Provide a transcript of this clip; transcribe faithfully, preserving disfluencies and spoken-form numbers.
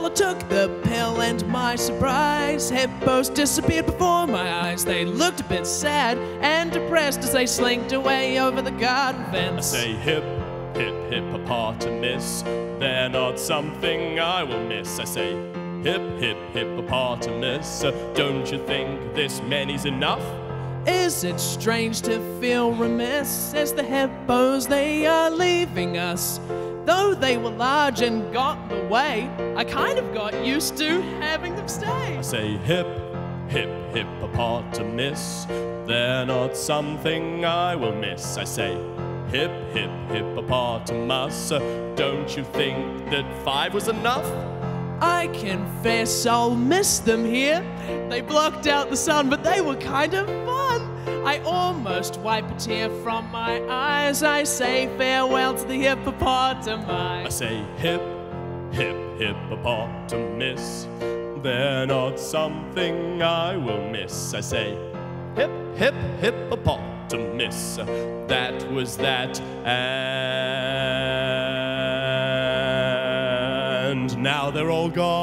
Well, I took the pill and my surprise, hippos disappeared before my eyes. They looked a bit sad and depressed as they slinked away over the garden fence. I say hip, hip, hippopotamus, they're not something I will miss. I say hip, hip, hippopotamus, don't you think this many's enough? Is it strange to feel remiss as the hippos they are leaving us? Though they were large and got in the way, I kind of got used to having them stay. I say hip, hip, hippopotamus, they're not something I will miss. I say hip, hip, hippopotamus, don't you think that five was enough? I confess I'll miss them here. They blocked out the sun, but they were kind of fun. I almost wipe a tear from my eyes. I say farewell to the hippopotami. I say hip, hip, hippopotamus, they're not something I will miss. I say hip, hip, hippopotamus, that was that, and now they're all gone.